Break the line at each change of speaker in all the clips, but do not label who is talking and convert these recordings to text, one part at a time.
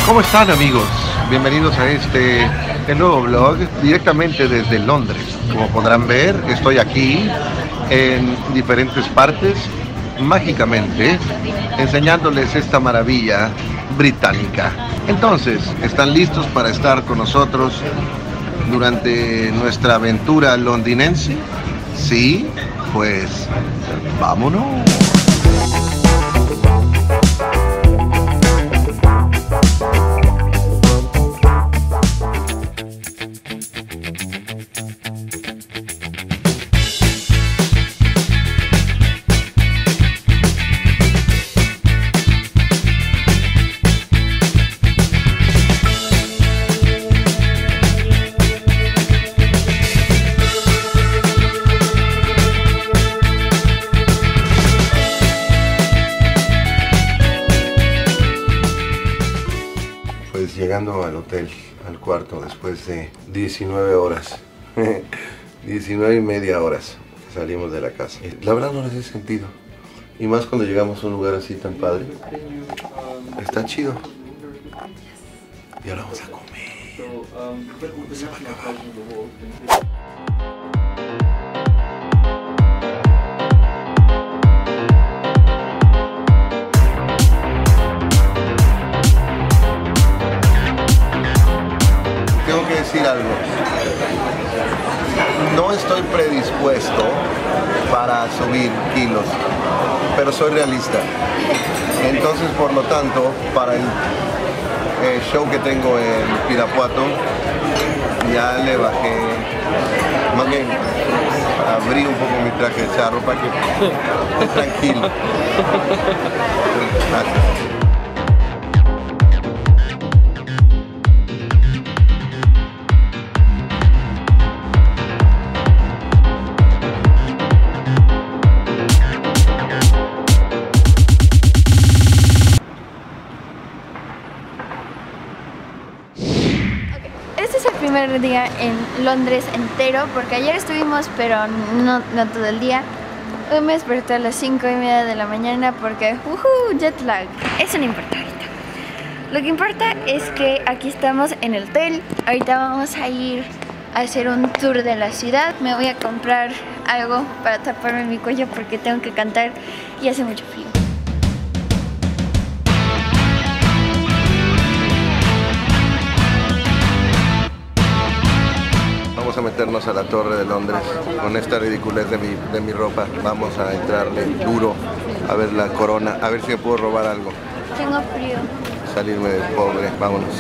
¿Cómo están, amigos? Bienvenidos a el nuevo vlog directamente desde Londres. Como podrán ver, estoy aquí en diferentes partes, mágicamente, enseñándoles esta maravilla británica. Entonces, ¿están listos para estar con nosotros durante nuestra aventura londinense? Sí, pues vámonos. Llegando al hotel, al cuarto, después de 19 horas, 19 y media horas que salimos de la casa. La verdad no les he sentido, y más cuando llegamos a un lugar así tan padre. Está chido. Y ahora vamos a comer. Se va a acabar. Tengo que decir algo. No estoy predispuesto para subir kilos, pero soy realista. Entonces, por lo tanto, para el show que tengo en Irapuato, ya le bajé, más bien abrí un poco mi traje de charro para que esté tranquilo. Gracias.
Este es el primer día en Londres entero, porque ayer estuvimos, pero no todo el día. Hoy me desperté a las 5:30 de la mañana porque jet lag. Eso no importa ahorita. Lo que importa es que aquí estamos en el hotel. Ahorita vamos a ir a hacer un tour de la ciudad. Me voy a comprar algo para taparme mi cuello porque tengo que cantar y hace mucho frío.
Vamos a meternos a la Torre de Londres con esta ridiculez de mi ropa. Vamos a entrarle duro a ver la corona, a ver si me puedo robar algo.
Tengo frío.
Salirme de pobre, vámonos.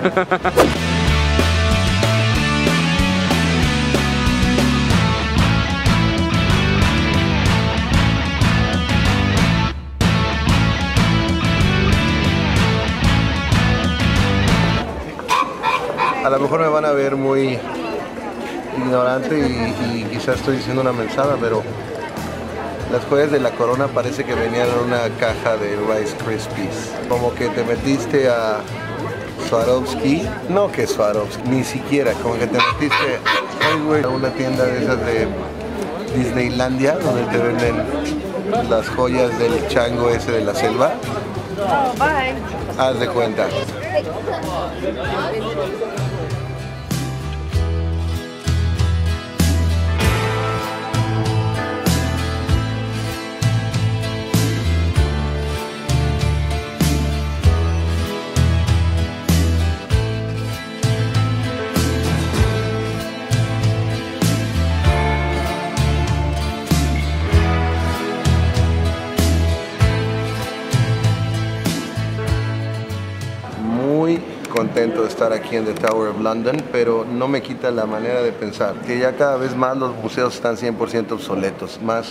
A lo mejor me van a ver muy ignorante y quizás estoy diciendo una mensada, pero las joyas de la corona parece que venían en una caja de Rice Krispies. Como que te metiste a Swarovski, no que Swarovski, ni siquiera, como que te metiste a una tienda de esas de Disneylandia, donde te venden las joyas del chango ese de la selva.
Oh, bye.
Haz de cuenta. Contento de estar aquí en The Tower of London, pero no me quita la manera de pensar que ya cada vez más los museos están 100% obsoletos, más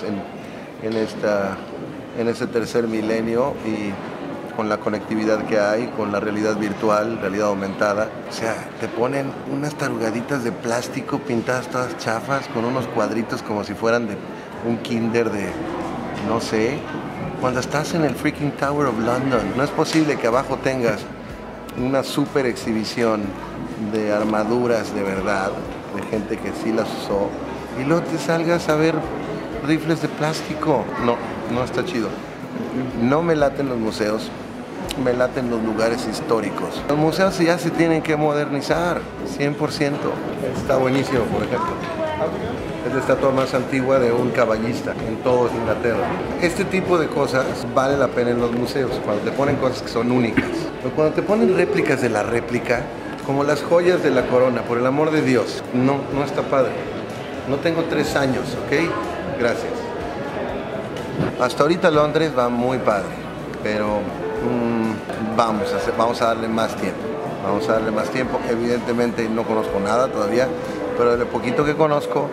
en este tercer milenio y con la conectividad que hay, con la realidad virtual, realidad aumentada. O sea, te ponen unas tarugaditas de plástico pintadas todas chafas con unos cuadritos como si fueran de un kinder de, no sé, cuando estás en el freaking Tower of London. No es posible que abajo tengas una super exhibición de armaduras de verdad, de gente que sí las usó, y luego te salgas a ver rifles de plástico. No está chido. No me laten los museos. me laten los lugares históricos. Los museos ya se tienen que modernizar, 100%. Está buenísimo, por ejemplo. Es la estatua más antigua de un caballista en toda Inglaterra. Este tipo de cosas vale la pena en los museos, cuando te ponen cosas que son únicas. Pero cuando te ponen réplicas de la réplica, como las joyas de la corona, por el amor de Dios, no está padre. No tengo 3 años, ¿ok? Gracias. Hasta ahorita Londres va muy padre, pero vamos a darle más tiempo. Vamos a darle más tiempo. Evidentemente no conozco nada todavía, pero de lo poquito que conozco,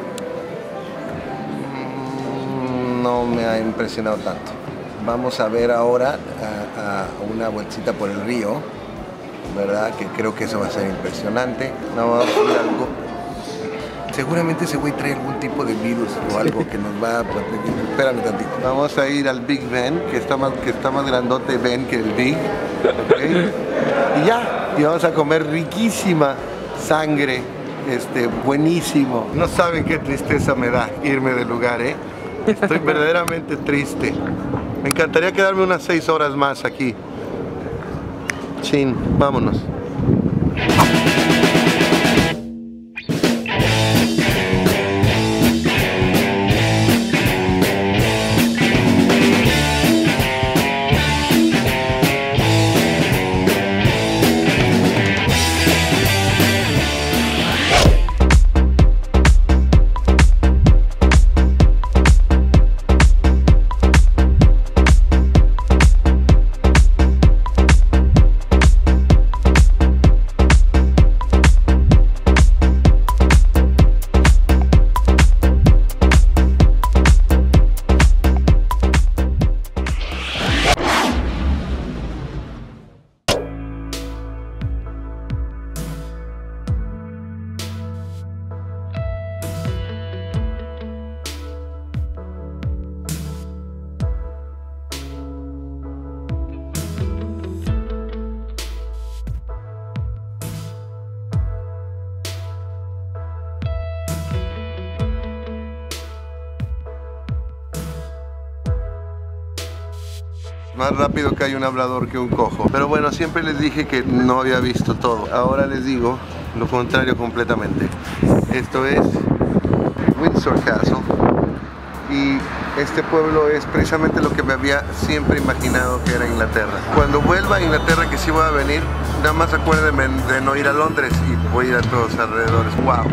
no me ha impresionado tanto. Vamos a ver ahora a una vueltita por el río, ¿verdad? Que creo que eso va a ser impresionante. Vamos a ver algo. Seguramente ese güey trae algún tipo de virus o algo que nos va a... Espérame tantito. Vamos a ir al Big Ben, que está más grandote Ben que el Big. ¿Okay? Y ya, y vamos a comer riquísima sangre, buenísimo. No saben qué tristeza me da irme del lugar, ¿eh? Estoy verdaderamente triste. Me encantaría quedarme unas 6 horas más aquí. Chin, vámonos. Más rápido que hay un hablador que un cojo. Pero bueno, siempre les dije que no había visto todo. Ahora les digo lo contrario completamente. Esto es Windsor Castle. Y este pueblo es precisamente lo que me había siempre imaginado que era Inglaterra. Cuando vuelva a Inglaterra, que sí voy a venir, nada más acuérdenme de no ir a Londres y voy a ir a todos alrededores. ¡Wow!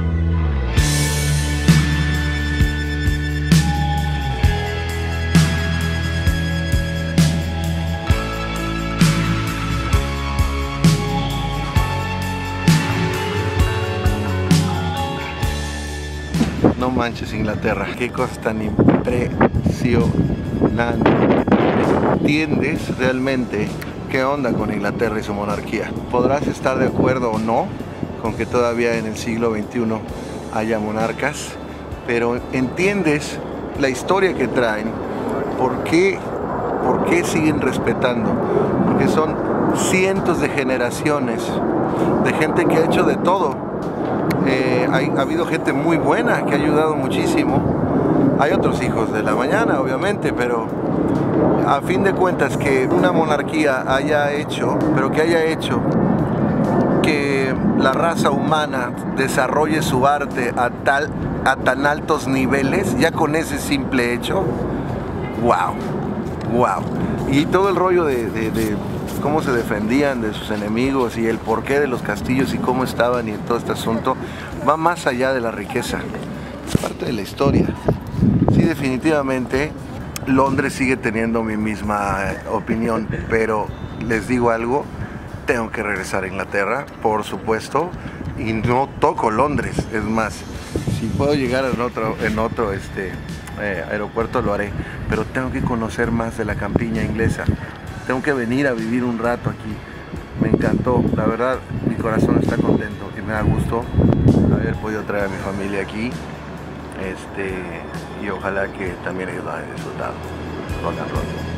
No manches, Inglaterra, qué cosa tan impresionante. ¿Entiendes realmente qué onda con Inglaterra y su monarquía? Podrás estar de acuerdo o no con que todavía en el siglo XXI haya monarcas, pero entiendes la historia que traen, por qué siguen respetando, porque son cientos de generaciones de gente que ha hecho de todo. Ha habido gente muy buena que ha ayudado muchísimo. Hay otros hijos de la mañana, obviamente, pero a fin de cuentas que una monarquía haya hecho que la raza humana desarrolle su arte a tan altos niveles, ya con ese simple hecho, wow. Y todo el rollo de cómo se defendían de sus enemigos y el porqué de los castillos y cómo estaban y todo este asunto va más allá de la riqueza, es parte de la historia. Sí, definitivamente Londres sigue teniendo mi misma opinión, pero les digo algo, tengo que regresar a Inglaterra, por supuesto, y no toco Londres. Es más, si puedo llegar en otro aeropuerto lo haré, pero tengo que conocer más de la campiña inglesa. Tengo que venir a vivir un rato aquí. Me encantó, la verdad, mi corazón está contento y me da gusto haber podido traer a mi familia aquí. Y ojalá que también ellos lo hayan disfrutado. Rock and roll.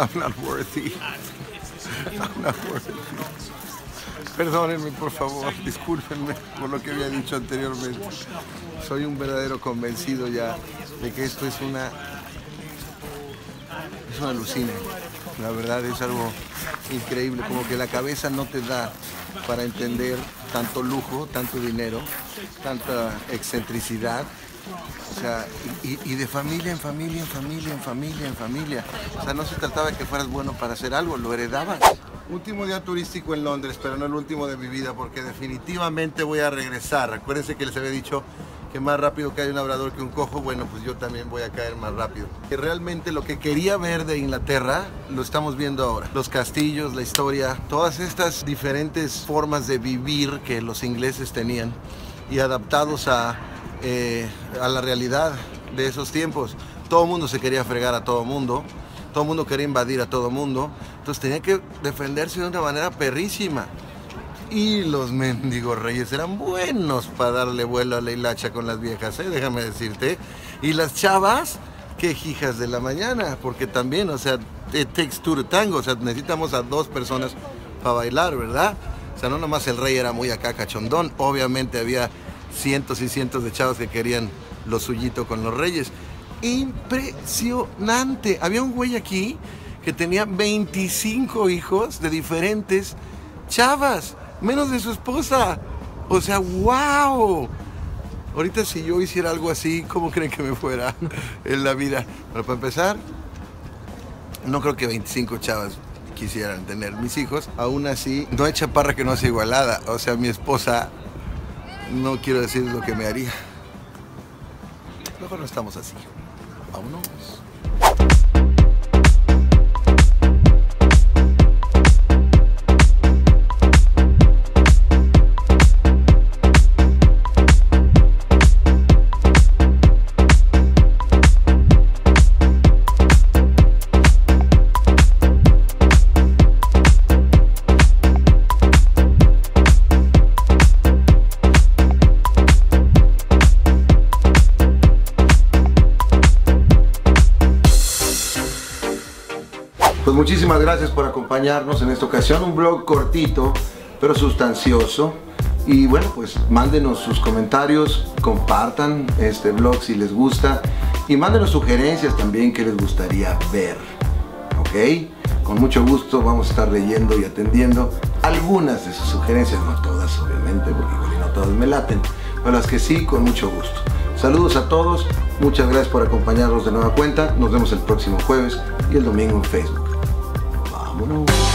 I'm not worthy. I'm not worthy. Perdónenme, por favor, discúlpenme por lo que había dicho anteriormente. Soy un verdadero convencido ya de que esto es una alucina. La verdad es algo increíble, como que la cabeza no te da para entender tanto lujo, tanto dinero, tanta excentricidad. O sea, y de familia en familia, en familia, en familia, en familia. O sea, no se trataba de que fueras bueno para hacer algo, lo heredabas. Último día turístico en Londres, pero no el último de mi vida, porque definitivamente voy a regresar. Acuérdense que les había dicho que más rápido cae un labrador que un cojo. Bueno, pues yo también voy a caer más rápido. Que realmente lo que quería ver de Inglaterra, lo estamos viendo ahora. Los castillos, la historia, todas estas diferentes formas de vivir que los ingleses tenían y adaptados a la realidad de esos tiempos. Todo el mundo se quería fregar a todo el mundo quería invadir a todo el mundo, entonces tenía que defenderse de una manera perrísima. Y los mendigos reyes eran buenos para darle vuelo a la hilacha con las viejas, déjame decirte. Y las chavas, qué hijas de la mañana, porque también, o sea, it takes two to tango, o sea, necesitamos a 2 personas para bailar, ¿verdad? O sea, no nomás el rey era muy acá cachondón, obviamente había cientos y cientos de chavos que querían lo suyito con los reyes. Impresionante. Había un güey aquí que tenía 25 hijos de diferentes chavas, menos de su esposa. O sea, wow. Ahorita si yo hiciera algo así, ¿cómo creen que me fuera en la vida? Pero para empezar, no creo que 25 chavas quisieran tener mis hijos. Aún así, no hay chaparra que no sea igualada. O sea, mi esposa, no quiero decir lo que me haría. Mejor no estamos así. Vámonos. Pues muchísimas gracias por acompañarnos en esta ocasión, un vlog cortito pero sustancioso. Y bueno, pues mándenos sus comentarios, compartan este vlog si les gusta y mándenos sugerencias también que les gustaría ver, ¿ok? Con mucho gusto vamos a estar leyendo y atendiendo algunas de sus sugerencias, no todas obviamente, porque igual no todas me laten, pero las que sí, con mucho gusto. Saludos a todos, muchas gracias por acompañarnos de nueva cuenta, nos vemos el próximo jueves y el domingo en Facebook. Vámonos.